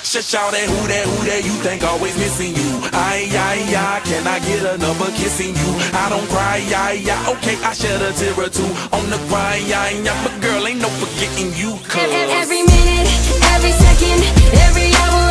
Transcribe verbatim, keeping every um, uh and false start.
Shout that, who that, who that you think always missing you? Ay, ay, ay, can I get another kissing you? I don't cry, ay, ay, okay, I shed a tear or two on the grind, ay, ay, but girl, ain't no forgetting you, cause every minute, every second, every hour